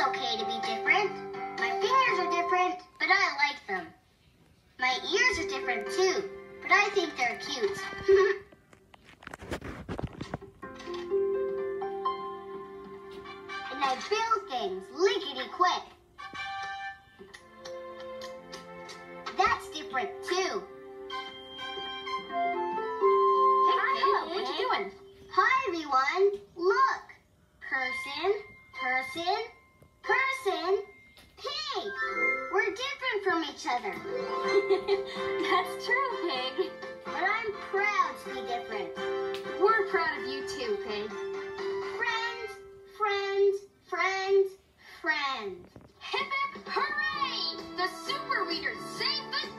okay to be different. My fingers are different, but I like them. My ears are different too, but I think they're cute. And I build things lickety-quick. That's different too. Hello, what you doing? Hi everyone, look. Person, person, person, pig. We're different from each other. That's true, Pig. But I'm proud to be different. We're proud of you too, Pig. Friends, friends, friends, friends. Hip hip hooray! The Super Readers saved the